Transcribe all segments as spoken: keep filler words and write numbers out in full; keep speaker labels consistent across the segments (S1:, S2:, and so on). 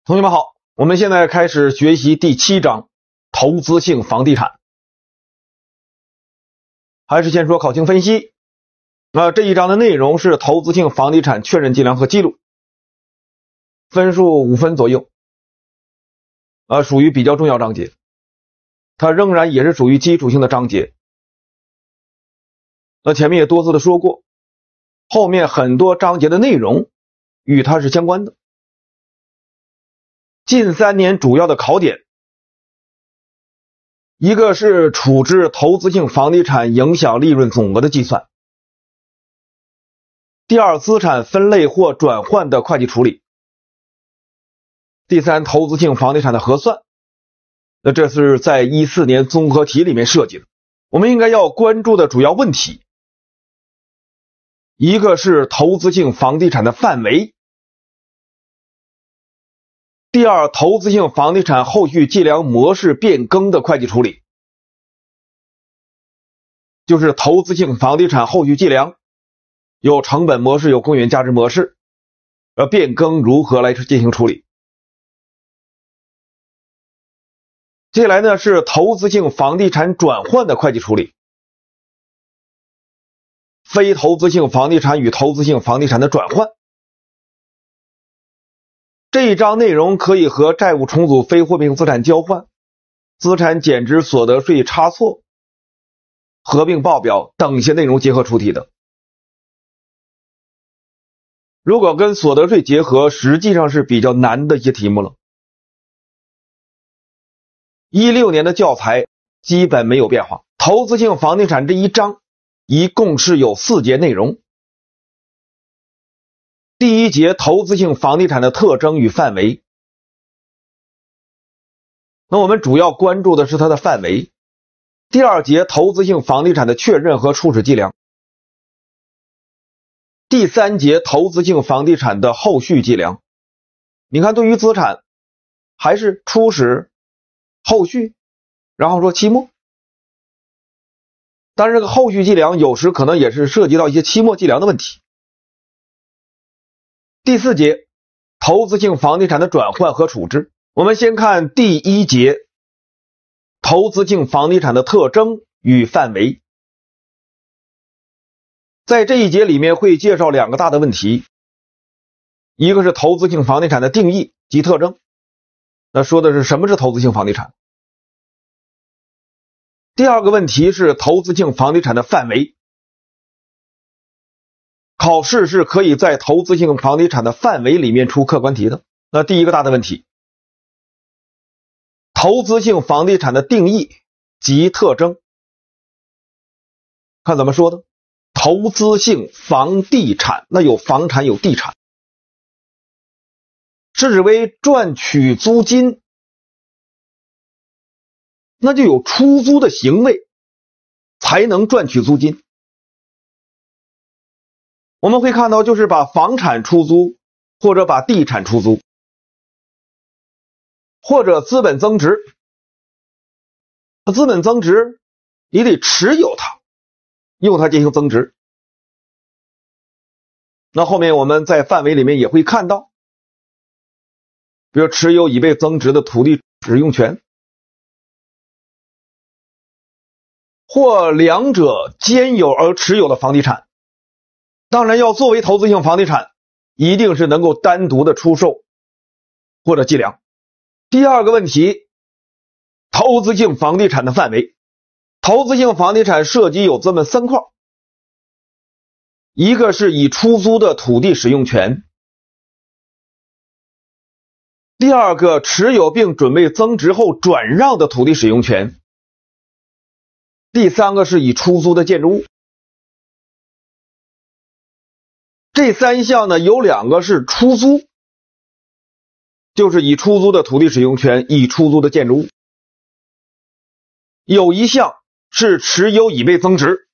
S1: 同学们好，我们现在开始学习第七章投资性房地产。还是先说考情分析。那这一章的内容是投资性房地产确认计量和记录，分数五分左右，呃，属于比较重要章节，它仍然也是属于基础性的章节。那前面也多次的说过，后面很多章节的内容与它是相关的。近三年主要的考点，一个是处置投资性房地产影响利润总额的计算，第二，资产分类或转换的会计处理，第三，投资性房地产的核算。那这是在一四年综合题里面设计的，我们应该要关注的主要问题，一个是投资性房地产的范围，第二，投资性房地产后续计量模式变更的会计处理，就是投资性房地产后续计量有成本模式，有公允价值模式，而变更如何来进行处理。接下来呢是投资性房地产转换的会计处理，非投资性房地产与投资性房地产的转换。这一章内容可以和债务重组、非货币资产交换、资产减值、所得税差错、合并报表等一些内容结合出题的。如果跟所得税结合，实际上是比较难的一些题目了。一六年的教材基本没有变化，投资性房地产这一章一共是有四节内容。第一节投资性房地产的特征与范围，那我们主要关注的是它的范围。第二节投资性房地产的确认和初始计量，第三节投资性房地产的后续计量。你看，对于资产还是初始、后续，然后说期末，但是这个后续计量有时可能也是涉及到一些期末计量的问题。第四节投资性房地产的转换和处置，我们先看第一节投资性房地产的特征与范围。在这一节里面会介绍两个大的问题，一个是投资性房地产的定义及特征，那说的是什么是投资性房地产。第二个问题是投资性房地产的范围，考试是可以在投资性房地产的范围里面出客观题的。那第一个大的问题，投资性房地产的定义及特征，看怎么说的。投资性房地产，那有房产有地产，是指为赚取租金，那就有出租的行为才能赚取租金。我们会看到，就是把房产出租，或者把地产出租，或者资本增值。资本增值你得持有它，用它进行增值。那后面我们在范围里面也会看到，比如持有已被增值的土地使用权，或两者兼有而持有的房地产。当然要作为投资性房地产，一定是能够单独的出售或者计量。第二个问题，投资性房地产的范围。投资性房地产涉及有这么三块，一个是已出租的土地使用权，第二个持有并准备增值后转让的土地使用权，第三个是已出租的建筑物。这三项呢，有两个是出租，就是已出租的土地使用权，已出租的建筑物。有一项是持有已被增值，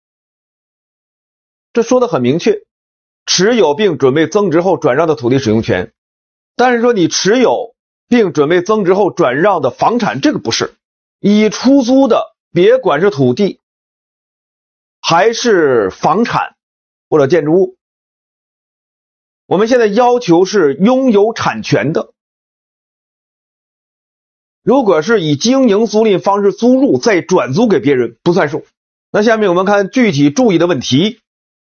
S1: 这说的很明确，持有并准备增值后转让的土地使用权。但是说你持有并准备增值后转让的房产，这个不是。已出租的，别管是土地还是房产或者建筑物，我们现在要求是拥有产权的， 如果是以经营租赁方式租入再转租给别人，不算数。那下面我们看具体注意的问题。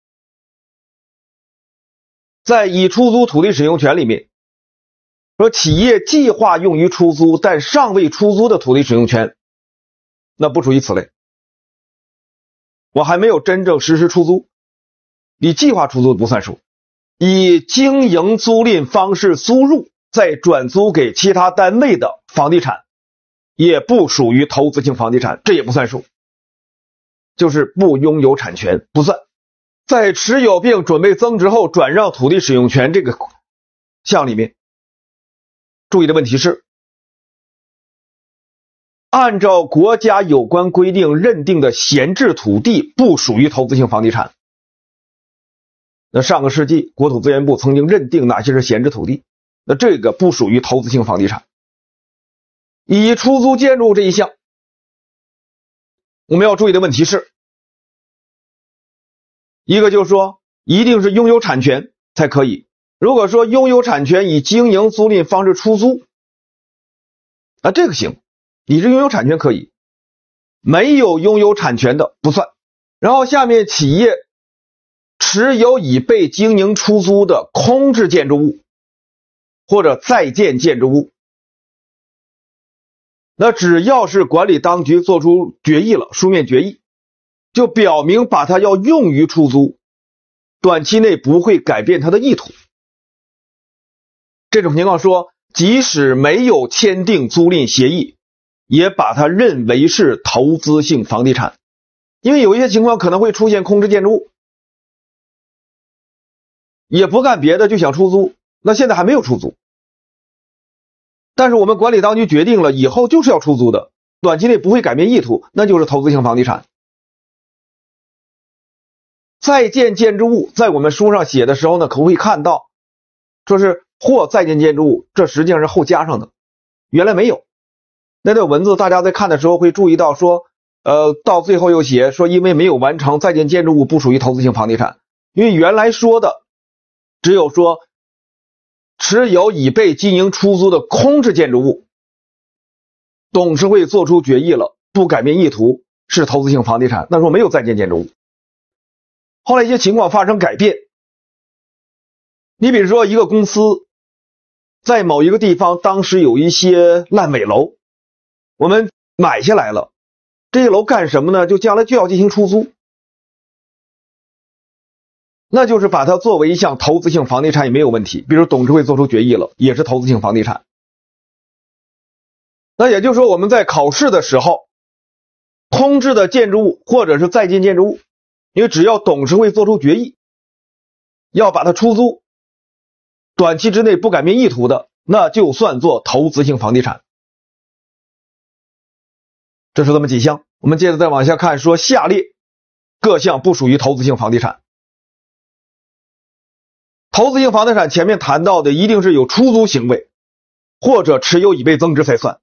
S1: 在已出租土地使用权里面，说企业计划用于出租但尚未出租的土地使用权，那不属于此类。我还没有真正实施出租，你计划出租不算数。以经营租赁方式租入再转租给其他单位的房地产，也不属于投资性房地产，这也不算数，就是不拥有产权，不算。在持有并准备增值后转让土地使用权这个项里面，注意的问题是，按照国家有关规定认定的闲置土地不属于投资性房地产。那上个世纪国土资源部曾经认定哪些是闲置土地，那这个不属于投资性房地产。以出租建筑这一项，我们要注意的问题是，一个就是说一定是拥有产权才可以。如果说拥有产权以经营租赁方式出租，啊，这个行，你是拥有产权可以，没有拥有产权的不算。然后下面企业持有已被经营出租的空置建筑物或者在建建筑物，那只要是管理当局做出决议了，书面决议，就表明把它要用于出租，短期内不会改变它的意图。这种情况说，即使没有签订租赁协议，也把它认为是投资性房地产。因为有一些情况可能会出现空置建筑物，也不干别的就想出租，那现在还没有出租，但是我们管理当局决定了以后就是要出租的，短期内不会改变意图，那就是投资性房地产。在建建筑物在我们书上写的时候呢，可会看到说是或在建建筑物，这实际上是后加上的，原来没有。那段文字大家在看的时候会注意到说，呃，到最后又写说因为没有完成在建建筑物不属于投资性房地产，因为原来说的只有说持有已被经营出租的空置建筑物，董事会做出决议了，不改变意图是投资性房地产，那时候没有在建建筑物。后来一些情况发生改变，你比如说一个公司在某一个地方当时有一些烂尾楼，我们买下来了，这些楼干什么呢？就将来就要进行出租，那就是把它作为一项投资性房地产也没有问题。比如董事会做出决议了，也是投资性房地产。那也就是说我们在考试的时候，空置的建筑物或者是在建建筑物，因为只要董事会做出决议要把它出租，短期之内不改变意图的，那就算作投资性房地产。这是这么几项，我们接着再往下看，说下列各项不属于投资性房地产。投资性房地产前面谈到的一定是有出租行为或者持有已被增值才算。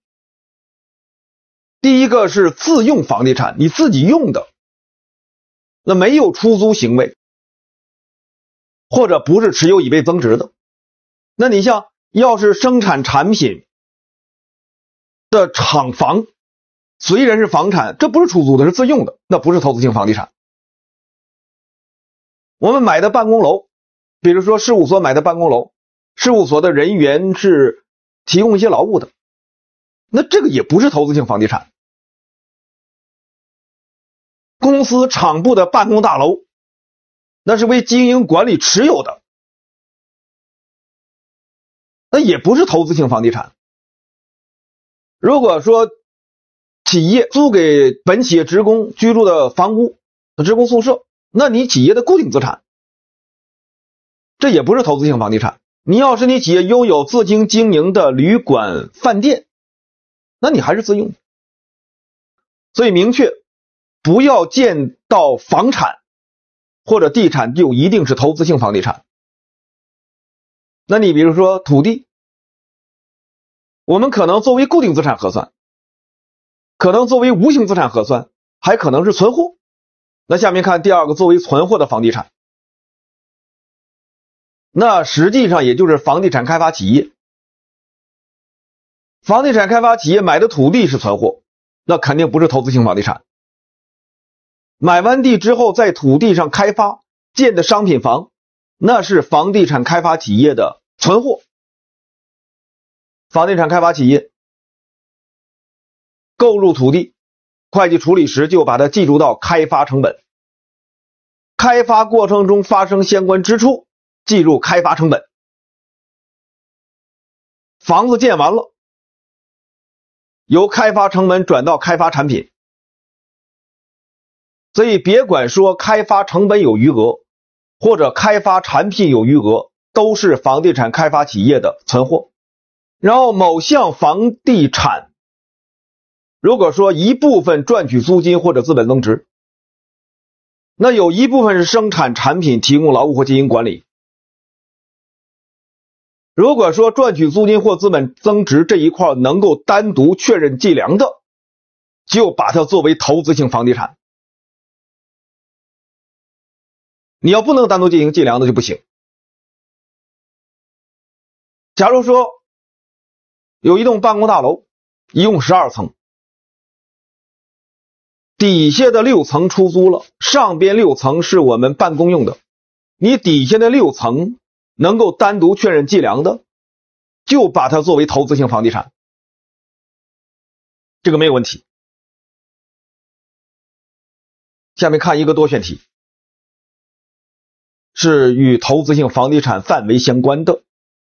S1: 第一个是自用房地产，你自己用的，那没有出租行为或者不是持有已被增值的。那你像要是生产产品的厂房虽然是房产，这不是出租的，是自用的，那不是投资性房地产。我们买的办公楼，比如说事务所买的办公楼，事务所的人员是提供一些劳务的，那这个也不是投资性房地产。公司厂部的办公大楼，那是为经营管理持有的，那也不是投资性房地产。如果说企业租给本企业职工居住的房屋、职工宿舍，那你企业的固定资产，这也不是投资性房地产。你要是你企业拥有自行经营的旅馆、饭店，那你还是自用。所以明确不要见到房产或者地产就一定是投资性房地产。那你比如说土地，我们可能作为固定资产核算，可能作为无形资产核算，还可能是存货。那下面看第二个，作为存货的房地产，那实际上也就是房地产开发企业。 房地产开发企业买的土地是存货，那肯定不是投资性房地产。买完地之后，在土地上开发建的商品房，那是房地产开发企业的存货。房地产开发企业购入土地，会计处理时就把它计入到开发成本，开发过程中发生相关支出，计入开发成本。房子建完了，由开发成本转到开发产品，所以别管说开发成本有余额，或者开发产品有余额，都是房地产开发企业的存货。然后某项房地产，如果说一部分赚取租金或者资本增值，那有一部分是生产产品、提供劳务或经营管理。如果说赚取租金或资本增值这一块能够单独确认计量的，就把它作为投资性房地产。你要不能单独进行计量的就不行。假如说有一栋办公大楼，一共十二层，底下的六层出租了，上边六层是我们办公用的，你底下的六层能够单独确认计量的，就把它作为投资性房地产，这个没有问题。下面看一个多选题，是与投资性房地产范围相关的。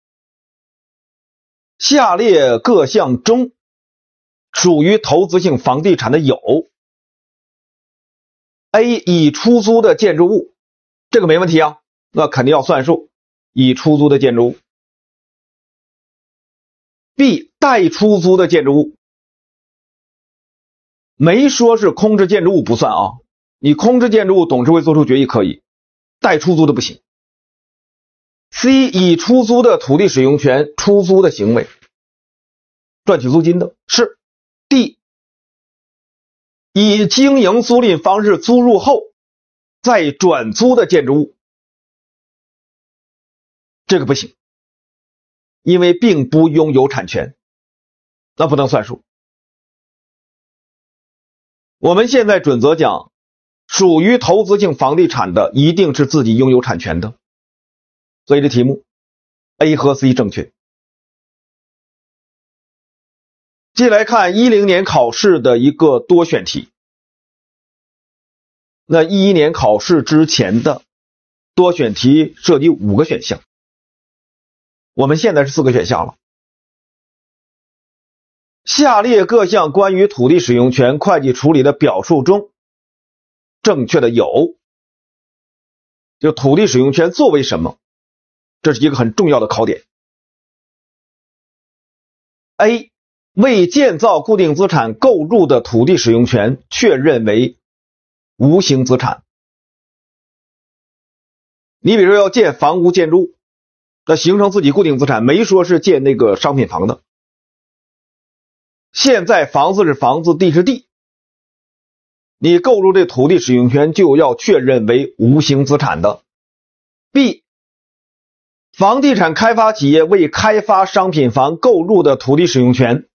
S1: 下列各项中属于投资性房地产的有 A 已出租的建筑物，这个没问题啊，那肯定要算数，已出租的建筑物。 B 待出租的建筑物，没说是空置建筑物不算啊，你空置建筑物董事会做出决议可以，待出租的不行。C 已出租的土地使用权出租的行为，赚取租金的是。 D 以经营租赁方式租入后再转租的建筑物，这个不行，因为并不拥有产权，那不能算数。我们现在准则讲，属于投资性房地产的一定是自己拥有产权的，所以这题目 A 和 C 正确。接下来看一零年考试的一个多选题。那一一年考试之前的多选题涉及五个选项，我们现在是四个选项了。下列各项关于土地使用权会计处理的表述中，正确的有，就土地使用权作为什么，这是一个很重要的考点。A 为建造固定资产购入的土地使用权确认为无形资产。你比如说要建房屋建筑物，那形成自己固定资产，没说是建那个商品房的。现在房子是房子，地是地，你购入这土地使用权就要确认为无形资产的。B 房地产开发企业为开发商品房购入的土地使用权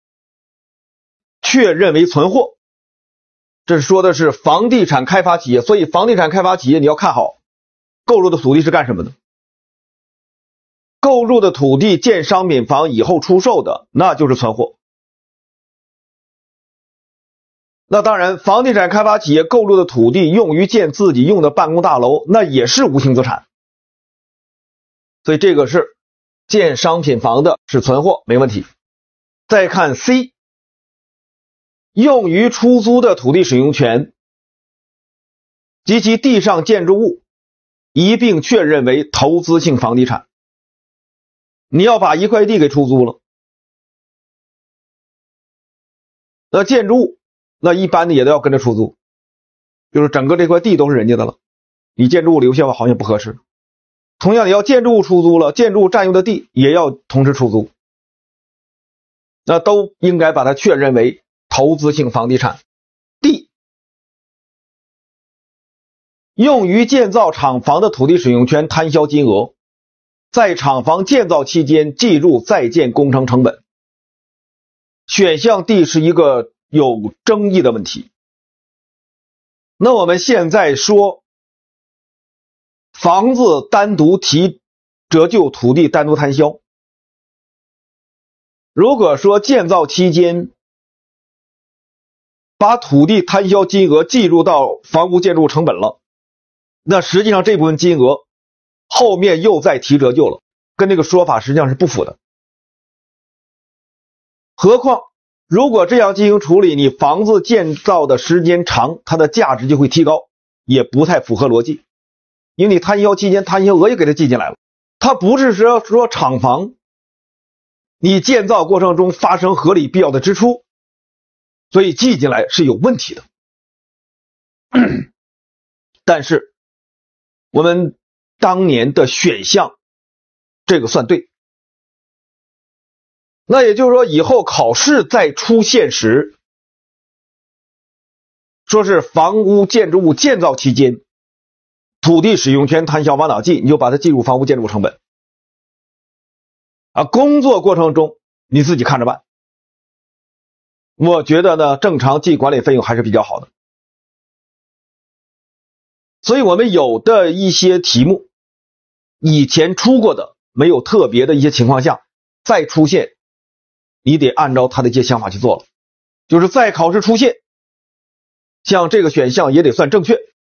S1: 确认为存货，这是说的是房地产开发企业，所以房地产开发企业你要看好购入的土地是干什么的。购入的土地建商品房以后出售的，那就是存货。那当然，房地产开发企业购入的土地用于建自己用的办公大楼，那也是无形资产。所以这个是建商品房的是存货，没问题。再看 C 用于出租的土地使用权及其地上建筑物一并确认为投资性房地产。你要把一块地给出租了，那建筑物那一般的也都要跟着出租，就是整个这块地都是人家的了，你建筑物留下吧好像不合适。同样你要建筑物出租了，建筑物占用的地也要同时出租，那都应该把它确认为投资性房地产。 D 用于建造厂房的土地使用权摊销金额在厂房建造期间计入在建工程成本。 选项 D 是一个有争议的问题。那我们现在说房子单独提折旧，土地单独摊销。如果说建造期间把土地摊销金额计入到房屋建筑成本了，那实际上这部分金额后面又再提折旧了，跟这个说法实际上是不符的。何况如果这样进行处理，你房子建造的时间长，它的价值就会提高，也不太符合逻辑。因为你摊销期间摊销额也给它记进来了，它不是说说厂房你建造过程中发生合理必要的支出，所以记进来是有问题的。但是我们当年的选项这个算对。那也就是说以后考试再出现时，说是房屋建筑物建造期间土地使用权摊销完哪计，你就把它计入房屋建筑物成本啊。工作过程中你自己看着办。我觉得呢，正常计管理费用还是比较好的。所以我们有的一些题目以前出过的，没有特别的一些情况下再出现，你得按照他的一些想法去做了，就是在考试出现，像这个选项也得算正确。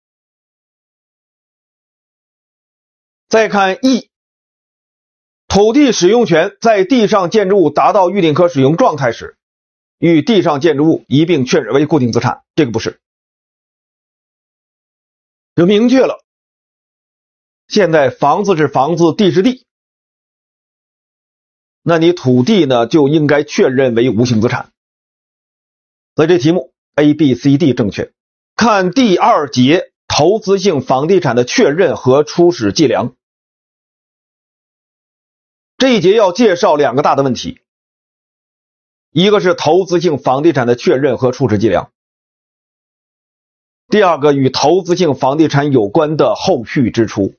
S1: 再看 E， 土地使用权在地上建筑物达到预定可使用状态时，与地上建筑物一并确认为固定资产，这个不是。就明确了，现在房子是房子，地是地，那你土地呢就应该确认为无形资产。所以这题目 A、B、C、D 正确。看第二节投资性房地产的确认和初始计量。这一节要介绍两个大的问题，一个是投资性房地产的确认和初始计量，第二个与投资性房地产有关的后续支出。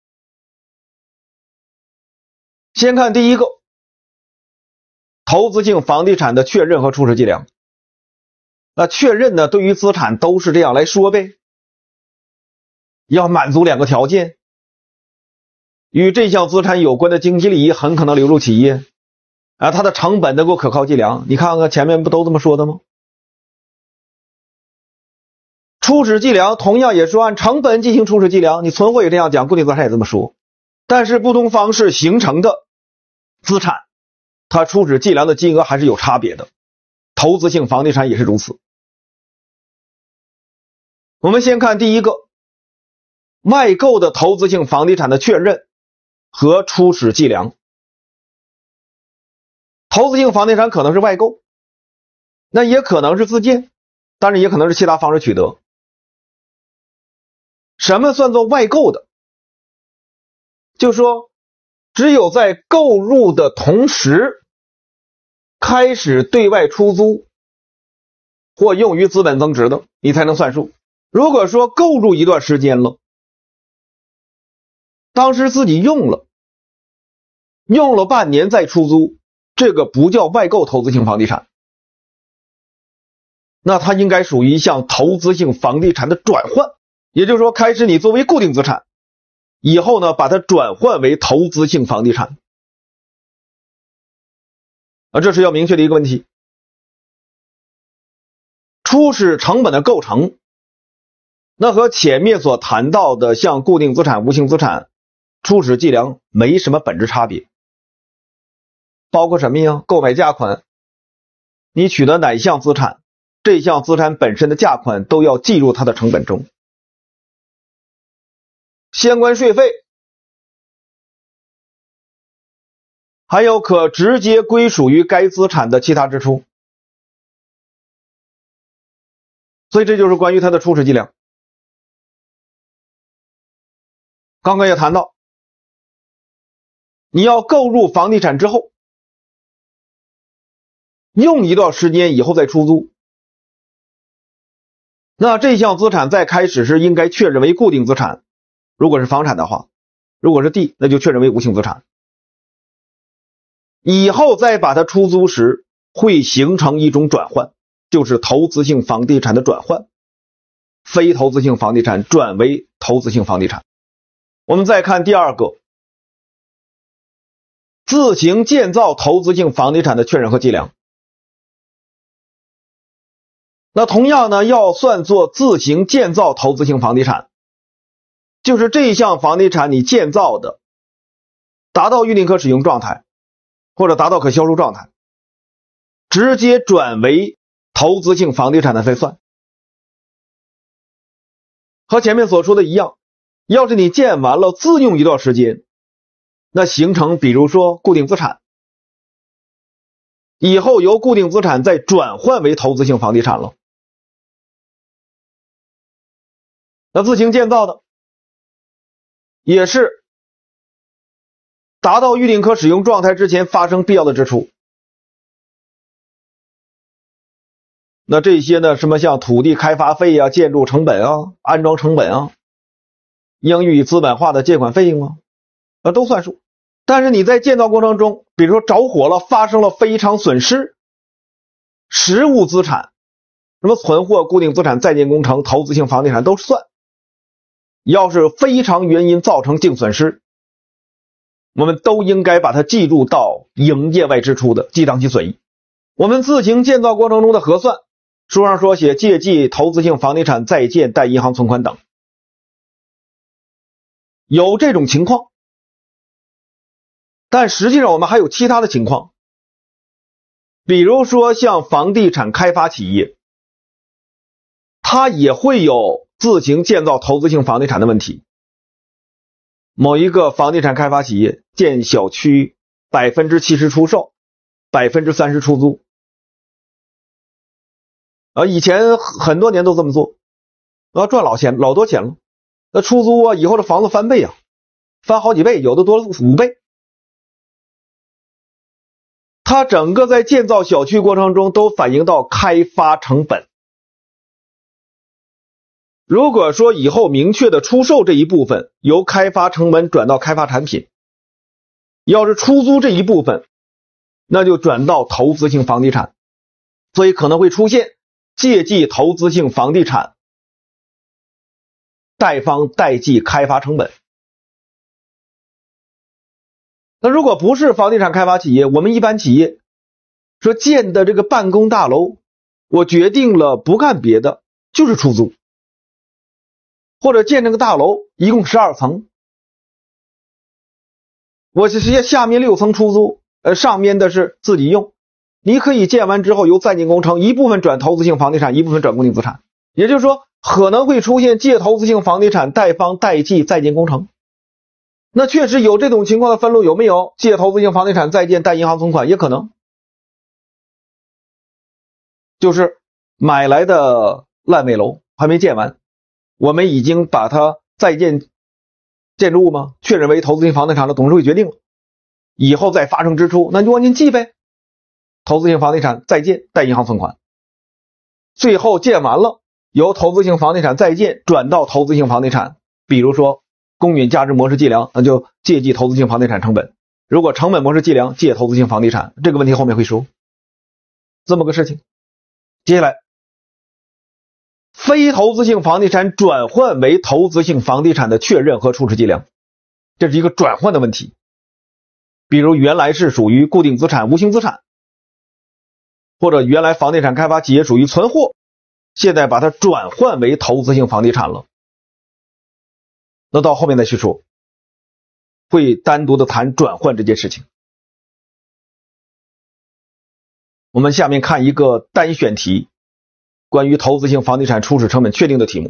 S1: 先看第一个，投资性房地产的确认和初始计量。那确认呢，对于资产都是这样来说呗，要满足两个条件，与这项资产有关的经济利益很可能流入企业啊，它的成本能够可靠计量。你看看前面不都这么说的吗？初始计量同样也说按成本进行初始计量，你存货也这样讲，固定资产也这么说，但是不同方式形成的资产，它初始计量的金额还是有差别的，投资性房地产也是如此。我们先看第一个，外购的投资性房地产的确认和初始计量。投资性房地产可能是外购，那也可能是自建，当然也可能是其他方式取得。什么算作外购的？就是说只有在购入的同时开始对外出租或用于资本增值的，你才能算数。如果说购入一段时间了，当时自己用了用了半年再出租，这个不叫外购投资性房地产，那它应该属于一项投资性房地产的转换。也就是说，开始你作为固定资产，以后呢把它转换为投资性房地产啊，这是要明确的一个问题。初始成本的构成，那和前面所谈到的像固定资产、无形资产初始计量没什么本质差别。包括什么呀？购买价款，你取得哪项资产，这项资产本身的价款都要计入它的成本中。相关税费，还有可直接归属于该资产的其他支出。所以这就是关于它的初始计量。刚刚也谈到，你要购入房地产之后，用一段时间以后再出租，那这项资产在开始时应该确认为固定资产，如果是房产的话，如果是地，那就确认为无形资产。以后再把它出租时， 会形成一种转换，就是投资性房地产的转换，非投资性房地产转为投资性房地产。我们再看第二个，自行建造投资性房地产的确认和计量。那同样呢，要算作自行建造投资性房地产，就是这项房地产你建造的达到预定可使用状态，或者达到可销售状态，直接转为投资性房地产的才算。和前面所说的一样，要是你建完了自用一段时间，那形成比如说固定资产，以后由固定资产再转换为投资性房地产了。那自行建造的也是达到预定可使用状态之前发生必要的支出。那这些呢，什么像土地开发费啊、建筑成本啊、安装成本啊、应予以资本化的借款费用啊，那都算数。但是你在建造过程中，比如说着火了，发生了非常损失，实物资产，什么存货、固定资产、在建工程、投资性房地产都算。要是非常原因造成净损失，我们都应该把它计入到营业外支出的，记当其损益。我们自行建造过程中的核算，书上说写借记投资性房地产在建贷银行存款等，有这种情况。但实际上我们还有其他的情况，比如说像房地产开发企业，它也会有自行建造投资性房地产的问题。某一个房地产开发企业建小区 百分之七十 出售， 百分之三十 出租。啊，以前很多年都这么做，啊，赚老钱老多钱了。那出租啊，以后的房子翻倍啊，翻好几倍，有的多五倍。它整个在建造小区过程中都反映到开发成本。如果说以后明确的出售这一部分由开发成本转到开发产品，要是出租这一部分，那就转到投资性房地产，所以可能会出现借记投资性房地产，贷方代记开发成本。那如果不是房地产开发企业，我们一般企业说建的这个办公大楼，我决定了不干别的，就是出租。或者建这个大楼一共十二层，我是下面六层出租，呃，上面的是自己用。你可以建完之后由在建工程一部分转投资性房地产，一部分转固定资产。也就是说，可能会出现借投资性房地产贷方代记在建工程。那确实有这种情况的分录有没有？借投资性房地产在建贷银行存款也可能，就是买来的烂尾楼还没建完，我们已经把它在建建筑物吗确认为投资性房地产的董事会决定了，以后再发生支出，那就按您记呗，投资性房地产在建贷银行存款。最后建完了，由投资性房地产在建转到投资性房地产，比如说公允价值模式计量，那就借记投资性房地产成本。如果成本模式计量，借投资性房地产，这个问题后面会说。这么个事情。接下来，非投资性房地产转换为投资性房地产的确认和处置计量，这是一个转换的问题。比如原来是属于固定资产、无形资产，或者原来房地产开发企业属于存货，现在把它转换为投资性房地产了。那到后面再去说，会单独的谈转换这件事情。我们下面看一个单选题，关于投资性房地产初始成本确定的题目。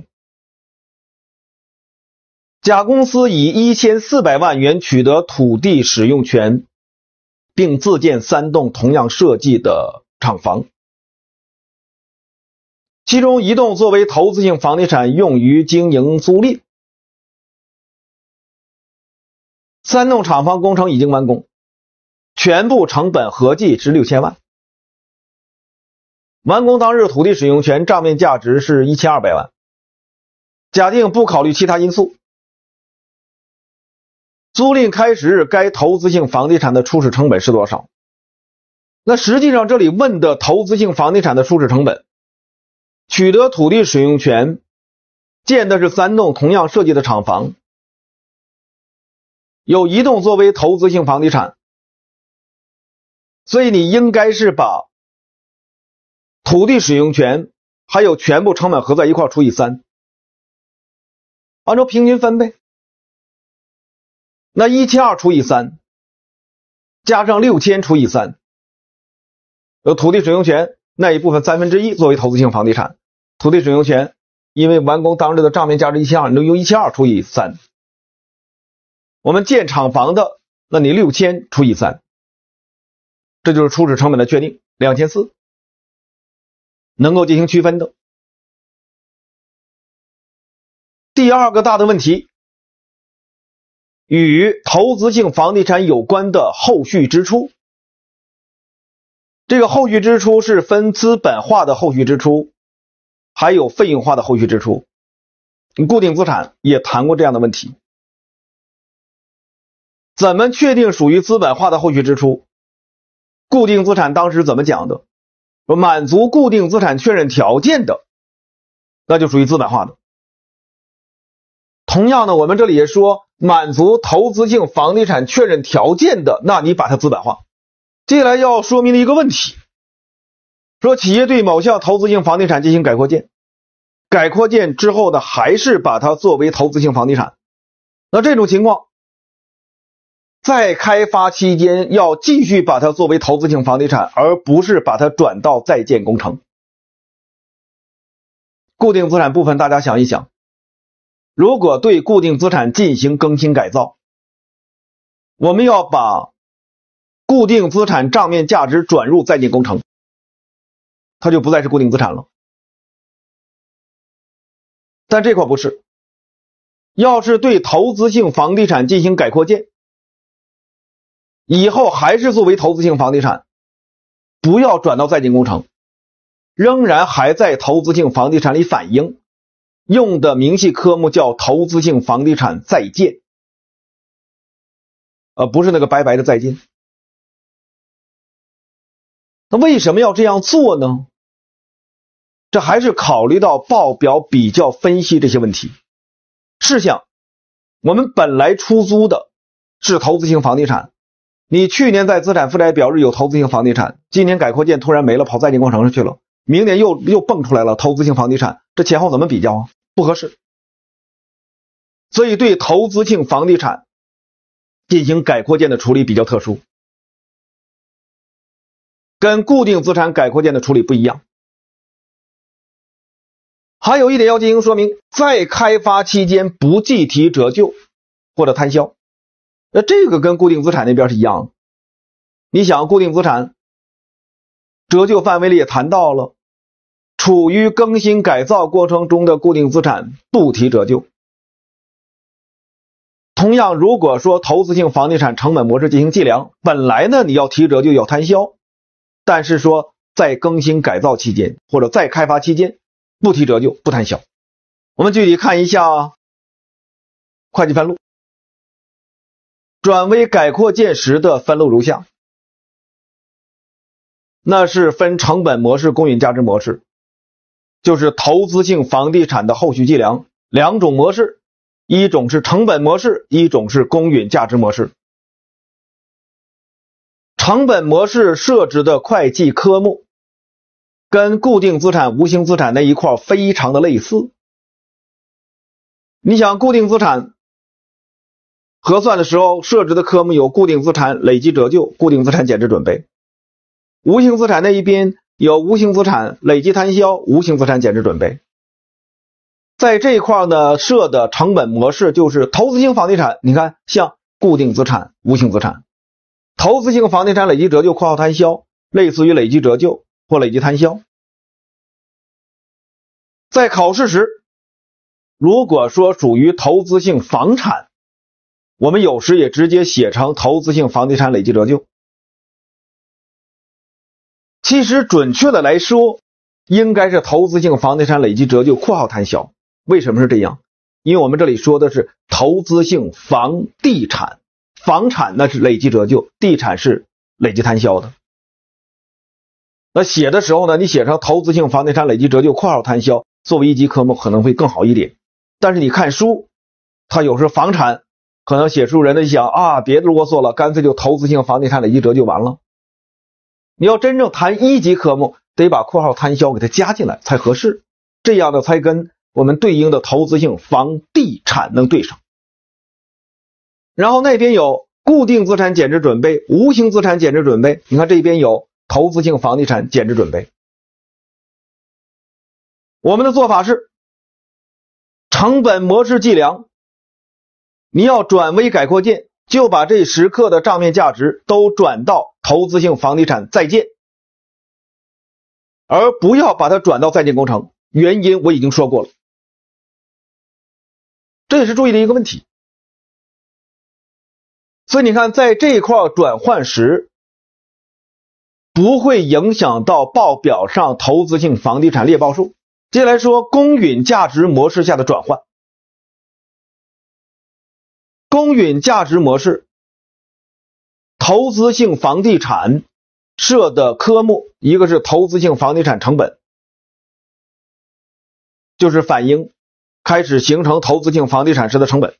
S1: 甲公司以一千四百万元取得土地使用权，并自建三栋同样设计的厂房，其中一栋作为投资性房地产用于经营租赁。三栋厂房工程已经完工，全部成本合计值六千万。完工当日土地使用权账面价值是一千二百万。假定不考虑其他因素，租赁开始日该投资性房地产的初始成本是多少？ 那实际上这里问的投资性房地产的初始成本，取得土地使用权，建的是三栋同样设计的厂房，有一栋作为投资性房地产，所以你应该是把土地使用权还有全部成本合在一块除以三，按照平均分呗。那一千二除以三，加上六千除以三，有土地使用权那一部分三分之一作为投资性房地产，土地使用权因为完工当日的账面价值一千二，你就用一千二除以三。我们建厂房的，那你六千除以三，这就是初始成本的确定，两千四百，能够进行区分的。第二个大的问题，与投资性房地产有关的后续支出。这个后续支出是分资本化的后续支出，还有费用化的后续支出。固定资产也谈过这样的问题。怎么确定属于资本化的后续支出？固定资产当时怎么讲的？说满足固定资产确认条件的，那就属于资本化的。同样的，我们这里也说满足投资性房地产确认条件的，那你把它资本化。接下来要说明的一个问题，说企业对某项投资性房地产进行改扩建，改扩建之后呢，还是把它作为投资性房地产。那这种情况，在开发期间要继续把它作为投资性房地产，而不是把它转到在建工程。固定资产部分大家想一想，如果对固定资产进行更新改造，我们要把固定资产账面价值转入在建工程，它就不再是固定资产了。但这块不是，要是对投资性房地产进行改扩建，以后还是作为投资性房地产，不要转到在建工程，仍然还在投资性房地产里反映，用的明细科目叫投资性房地产在建，呃，不是那个白白的在建。那为什么要这样做呢？这还是考虑到报表比较分析这些问题。试想，我们本来出租的是投资性房地产，你去年在资产负债表日有投资性房地产，今年改扩建突然没了，跑在建工程上去了，明年又又蹦出来了投资性房地产，这前后怎么比较啊？不合适。所以对投资性房地产进行改扩建的处理比较特殊，跟固定资产改扩建的处理不一样。还有一点要进行说明，在开发期间不计提折旧或者摊销，那这个跟固定资产那边是一样的。你想，固定资产折旧范围里也谈到了，处于更新改造过程中的固定资产不提折旧。同样，如果说投资性房地产成本模式进行计量，本来呢你要提折旧要摊销，但是说在更新改造期间或者在开发期间不提折旧不摊销。我们具体看一下会计分录，转为改扩建时的分录如下。那是分成本模式、公允价值模式，就是投资性房地产的后续计量两种模式，一种是成本模式，一种是公允价值模式。成本模式设置的会计科目跟固定资产、无形资产那一块非常的类似。你想，固定资产核算的时候设置的科目有固定资产累计折旧、固定资产减值准备；无形资产那一边有无形资产累计摊销、无形资产减值准备。在这一块呢，设的成本模式就是投资性房地产，你看像固定资产、无形资产；投资性房地产累计折旧（括号摊销）类似于累计折旧或累计摊销。在考试时，如果说属于投资性房产，我们有时也直接写成投资性房地产累计折旧。其实准确的来说，应该是投资性房地产累计折旧（括号摊销）。为什么是这样？因为我们这里说的是投资性房地产，房产那是累计折旧，地产是累计摊销的。 那写的时候呢，你写成投资性房地产累计折旧括号摊销，作为一级科目可能会更好一点。但是你看书，它有时候房产可能写书人呢想啊，别啰嗦了，干脆就投资性房地产累计折旧完了。你要真正谈一级科目，得把括号摊销给它加进来才合适，这样呢才跟我们对应的投资性房地产能对上。然后那边有固定资产减值准备、无形资产减值准备，你看这边有投资性房地产减值准备。我们的做法是成本模式计量，你要转为改扩建，就把这时刻的账面价值都转到投资性房地产在建，而不要把它转到在建工程。原因我已经说过了，这也是注意的一个问题。所以你看，在这一块转换时，不会影响到报表上投资性房地产列报数。接下来说公允价值模式下的转换。公允价值模式，投资性房地产设的科目，一个是投资性房地产成本，就是反映开始形成投资性房地产时的成本。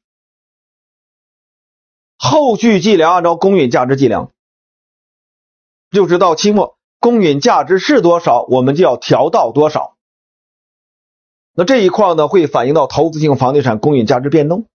S1: 后续计量按照公允价值计量，就是到期末公允价值是多少，我们就要调到多少。那这一块呢，会反映到投资性房地产公允价值变动。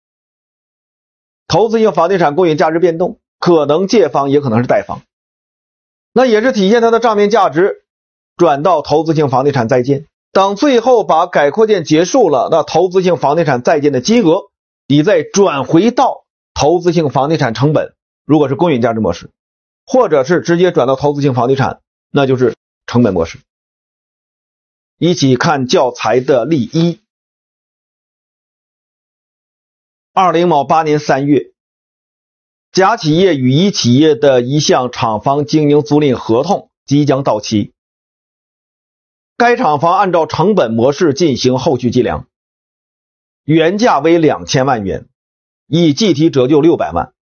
S1: 投资性房地产公允价值变动，可能借方也可能是贷方，那也是体现它的账面价值转到投资性房地产在建。当最后把改扩建结束了，那投资性房地产在建的金额，你再转回到投资性房地产成本，如果是公允价值模式，或者是直接转到投资性房地产，那就是成本模式。一起看教材的例一。二零某八年三月，甲企业与乙企业的一项厂房经营租赁合同即将到期，该厂房按照成本模式进行后续计量，原价为两千万元，已计提折旧六百万。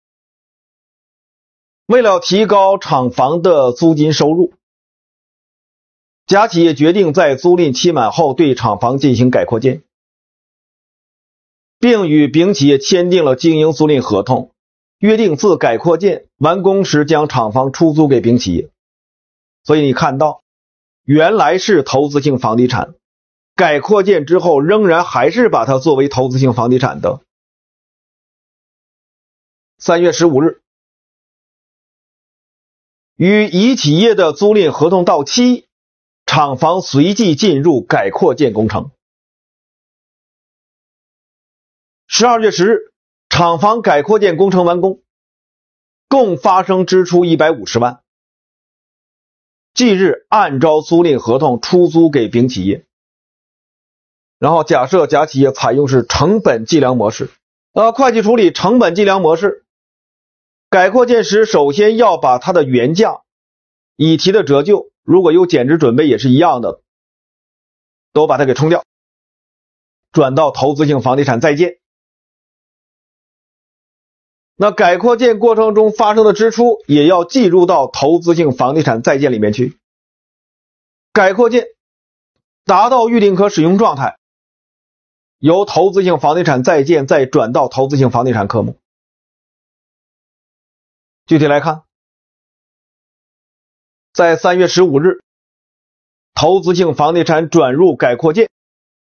S1: 为了提高厂房的租金收入，甲企业决定在租赁期满后对厂房进行改扩建，并与丙企业签订了经营租赁合同，约定自改扩建完工时将厂房出租给丙企业。所以你看到，原来是投资性房地产，改扩建之后仍然还是把它作为投资性房地产的。三月十五日，与乙企业的租赁合同到期，厂房随即进入改扩建工程。十二月十日，厂房改扩建工程完工，共发生支出一百五十万。即日按照租赁合同出租给丙企业。然后假设甲企业采用是成本计量模式，呃，会计处理成本计量模式，改扩建时首先要把它的原价、已提的折旧，如果有减值准备也是一样的，都把它给冲掉，转到投资性房地产在建。那改扩建过程中发生的支出也要计入到投资性房地产在建里面去。改扩建达到预定可使用状态，由投资性房地产在建再转到投资性房地产科目。具体来看，在三月十五日，投资性房地产转入改扩建，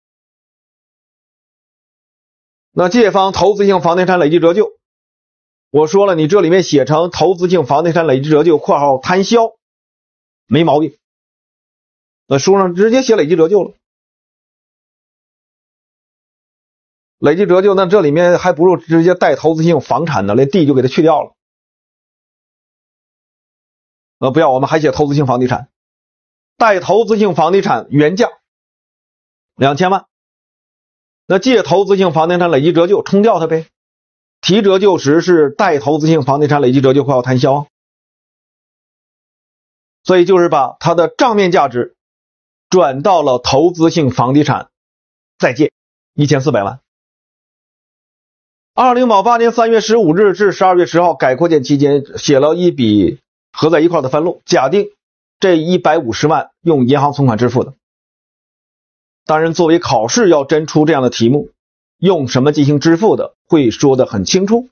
S1: 那借方投资性房地产累计折旧，我说了，你这里面写成投资性房地产累计折旧括号摊销没毛病，那书上直接写累计折旧了。累计折旧，那这里面还不如直接带投资性房产的，连地就给它去掉了。呃，不要，我们还写投资性房地产，带投资性房地产原价两千万，那借投资性房地产累计折旧冲掉它呗。提折旧时是带投资性房地产累计折旧括号摊销，所以就是把它的账面价值转到了投资性房地产在建一千四百万。二零某八年三月十五日至十二月十号改扩建期间写了一笔合在一块的分录，假定这一百五十万用银行存款支付的。当然，作为考试要真出这样的题目，用什么进行支付的，会说得很清楚。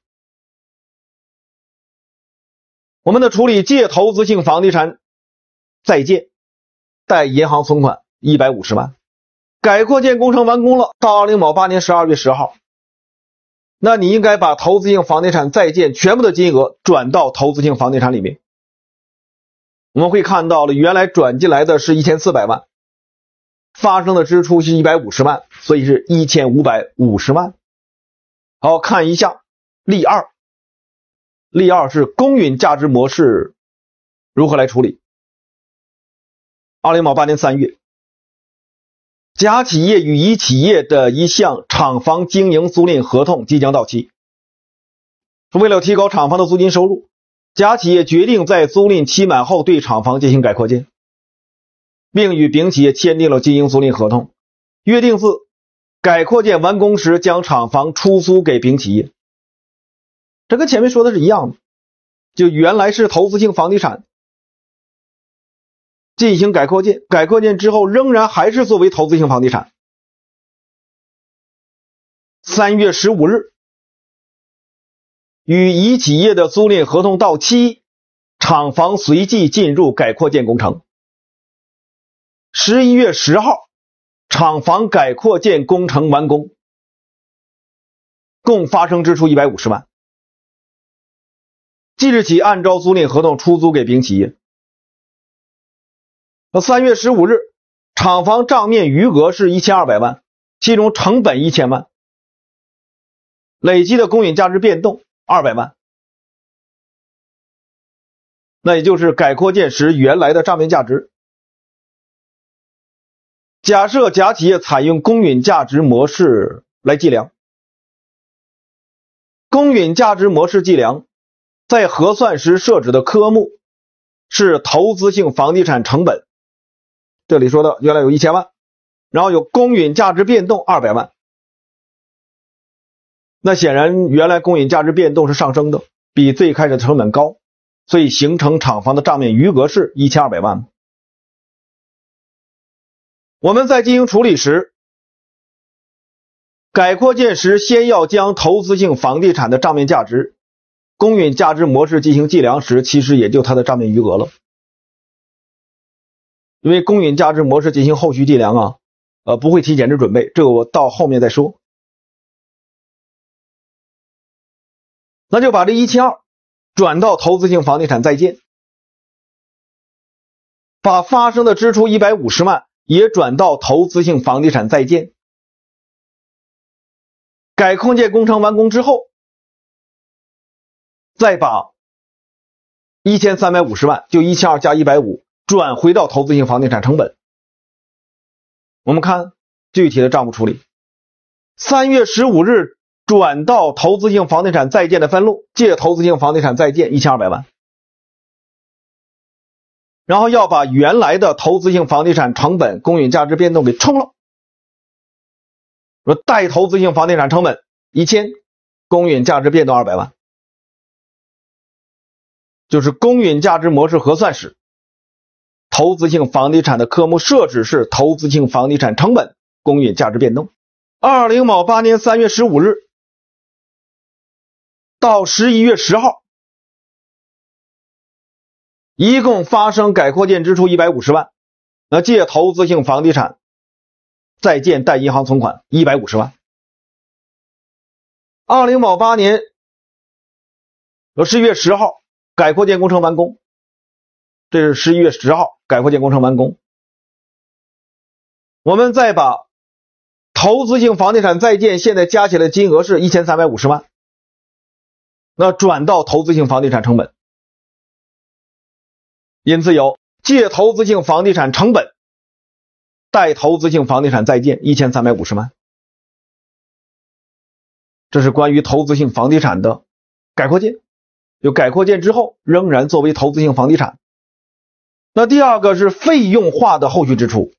S1: 我们的处理借投资性房地产再建贷银行存款一百五十万，改扩建工程完工了，到二零某八年十二月十号，那你应该把投资性房地产再建全部的金额转到投资性房地产里面。我们会看到了，原来转进来的是一千四百万，发生的支出是一百五十万，所以是一千五百五十万。好，看一下例二。例二是公允价值模式如何来处理。二零某八年三月，甲企业与乙企业的一项厂房经营租赁合同即将到期，为了提高厂房的租金收入，甲企业决定在租赁期满后对厂房进行改扩建，并与丙企业签订了经营租赁合同，约定自改扩建完工时将厂房出租给丙企业。这跟前面说的是一样的，就原来是投资性房地产，进行改扩建，改扩建之后仍然还是作为投资性房地产。三月十五日，与乙企业的租赁合同到期，厂房随即进入改扩建工程。十一月十号，厂房改扩建工程完工，共发生支出一百五十万。即日起按照租赁合同出租给丙企业。三月十五日，厂房账面余额是一千二百万，其中成本一千万，累积的公允价值变动二百万，那也就是改扩建时原来的账面价值。假设甲企业采用公允价值模式来计量，公允价值模式计量在核算时设置的科目是投资性房地产成本，这里说的原来有一千万，然后有公允价值变动二百万。那显然原来公允价值变动是上升的，比最开始的成本高，所以形成厂房的账面余额是一千二百万。我们在进行处理时，改扩建时先要将投资性房地产的账面价值公允价值模式进行计量时，其实也就它的账面余额了。因为公允价值模式进行后续计量啊，呃，不会提前的准备，这个我到后面再说。那就把这一千二转到投资性房地产再建，把发生的支出一百五十万也转到投资性房地产再建。改扩建工程完工之后，再把一千三百五十万，就一千二加一百五转回到投资性房地产成本。我们看具体的账目处理。三月十五日转到投资性房地产再建的分录，借投资性房地产再建一千二百万。然后要把原来的投资性房地产成本公允价值变动给冲了。说贷投资性房地产成本一千，公允价值变动二百万。就是公允价值模式核算时，投资性房地产的科目设置是投资性房地产成本公允价值变动。二零某八年三月十五日到十一月十号，一共发生改扩建支出一百五十万，那借投资性房地产再建贷银行存款一百五十万。二零某八年十一月十号改扩建工程完工，这是十一月十号改扩建工程完工。我们再把投资性房地产再建现在加起来的金额是一千三百五十万，那转到投资性房地产成本。因此有借投资性房地产成本贷投资性房地产再建一千三百五十万。这是关于投资性房地产的改扩建，就改扩建之后仍然作为投资性房地产。那第二个是费用化的后续支出，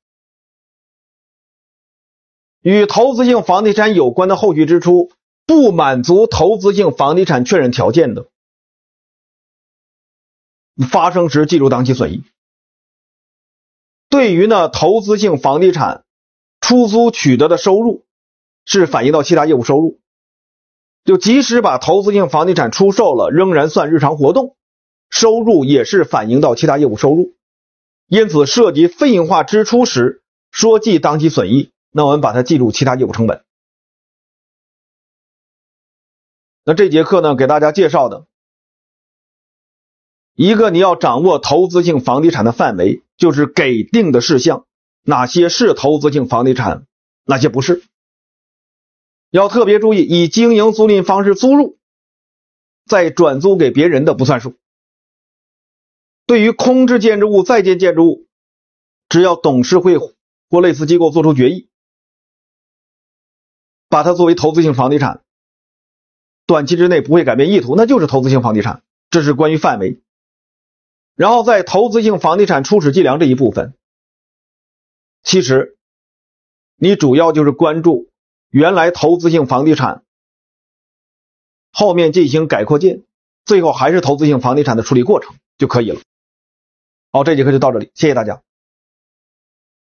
S1: 与投资性房地产有关的后续支出不满足投资性房地产确认条件的，发生时计入当期损益。 对于呢投资性房地产出租取得的收入是反映到其他业务收入，就即使把投资性房地产出售了，仍然算日常活动，收入也是反映到其他业务收入。因此涉及费用化支出时，说记当期损益，那我们把它记入其他业务成本。那这节课呢，给大家介绍的一个你要掌握投资性房地产的范围，就是给定的事项，哪些是投资性房地产，哪些不是。要特别注意，以经营租赁方式租入，再转租给别人的不算数。对于空置建筑物、在建建筑物，只要董事会或类似机构做出决议，把它作为投资性房地产，短期之内不会改变意图，那就是投资性房地产。这是关于范围。然后在投资性房地产初始计量这一部分，其实你主要就是关注原来投资性房地产后面进行改扩建，最后还是投资性房地产的处理过程就可以了。好，这节课就到这里，谢谢大家。